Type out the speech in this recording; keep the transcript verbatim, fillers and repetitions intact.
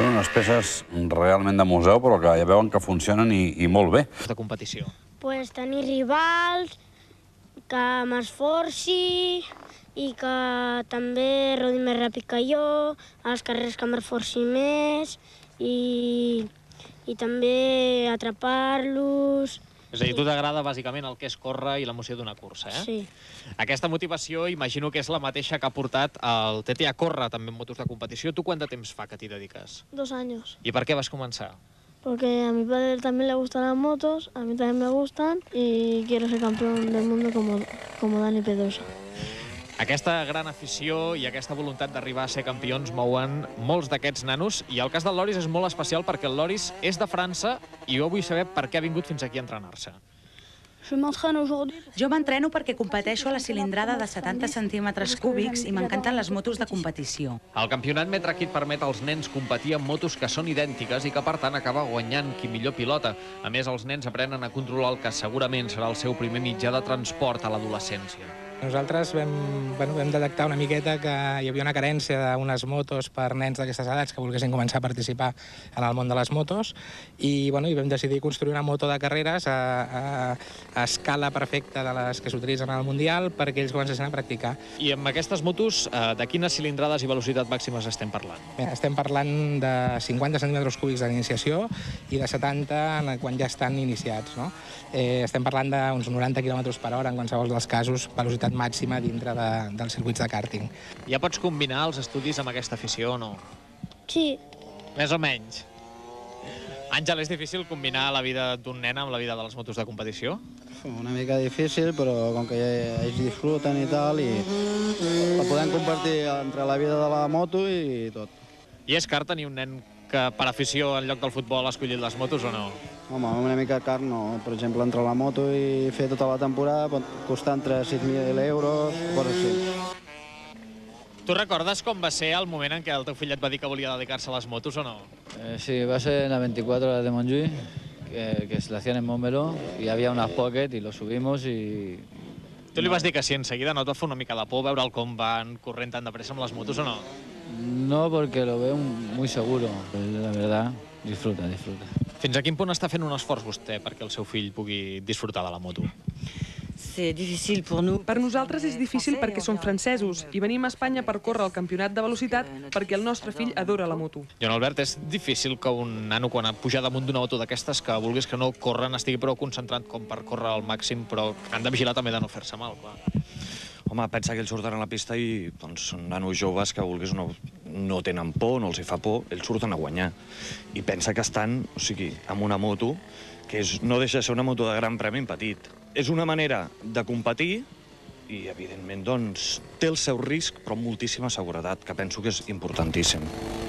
Són unes peces realment de museu, però que ja veuen que funcionen i, i molt bé. De competició. Pues tenir rivals, que m'esforci i que també rodi més ràpid que jo, a les carreres que m'esforci més i, i també atrapar-los. És a dir, tu t'agrada bàsicament el que és córrer i l'emoció d'una cursa, eh? Sí. Aquesta motivació imagino que és la mateixa que ha portat el Tete a córrer també en motos de competició. Tu quant de temps fa que t'hi dediques? Dos años. I per què vas començar? Porque a mi padre también le gustan las motos, a mí también me gustan y quiero ser campeón del mundo como, como Dani Pedrosa. Aquesta gran afició i aquesta voluntat d'arribar a ser campions mouen molts d'aquests nanos, i el cas del Loris és molt especial perquè el Loris és de França i jo vull saber per què ha vingut fins aquí a entrenar-se. Jo m'entreno perquè competeixo a la cilindrada de setanta centímetres cúbics i m'encanten les motos de competició. El campionat Metre Kit permet als nens competir amb motos que són idèntiques i que, per tant, acaba guanyant qui millor pilota. A més, els nens aprenen a controlar el que segurament serà el seu primer mitjà de transport a l'adolescència. Nosaltres vam, bueno, vam detectar una miqueta que hi havia una carència d'unes motos per nens d'aquestes edats que volguessin començar a participar en el món de les motos i, bueno, i vam decidir construir una moto de carreres a, a, a escala perfecta de les que s'utilitzen al Mundial perquè ells comencessin a practicar. I amb aquestes motos, eh, de quines cilindrades i velocitat màximes estem parlant? Bé, estem parlant de cinquanta centímetres cúbics d'iniciació i de setanta quan ja estan iniciats, no? Eh, estem parlant d'uns noranta quilòmetres per hora en qualsevol dels casos, velocitat màxima dintre de, dels circuits de kàrting. Ja pots combinar els estudis amb aquesta afició o no? Sí. Més o menys. Àngel, és difícil combinar la vida d'un nen amb la vida de les motos de competició? Una mica difícil, però com que ells disfruten i tal, i la podem compartir entre la vida de la moto i tot. I és car tenir un nen que per afició en lloc del futbol ha escollit les motos o no? Home, una mica car no. Per exemple, entre la moto i fer tota la temporada pot costar entre sis mil euros, coses així. Tu recordes com va ser el moment en què el teu fill et va dir que volia dedicar-se a les motos o no? Eh, sí, va ser en la veinticuatro horas de Montjuïc, que, que se la hacían en Montmeló, y había unas pocket y lo subimos y... Tu li vas dir que sí enseguida, no et va fer una mica de por veure com van corrent tan de pressa amb les motos o no? No, porque lo veo muy seguro, la verdad, disfruta, disfruta. Fins a quin punt està fent un esforç vostè perquè el seu fill pugui disfrutar de la moto? Per nosaltres és difícil perquè som francesos i venim a Espanya per córrer el campionat de velocitat perquè el nostre fill adora la moto. Jon Albert, és difícil que un nano, quan ha pujat damunt d'una moto d'aquestes, que vulguis que no corren, estigui prou concentrat com per córrer al màxim, però han de vigilar també de no fer-se mal, clar. Home, pensa que ells surten a la pista i doncs, són nanos joves que vulguis no, no tenen por, no els hi fa por, ells surten a guanyar. I pensa que estan, o sigui, amb una moto que és, no deixa de ser una moto de gran premi en petit. És una manera de competir i, evidentment, doncs, té el seu risc, però amb moltíssima seguretat, que penso que és importantíssim.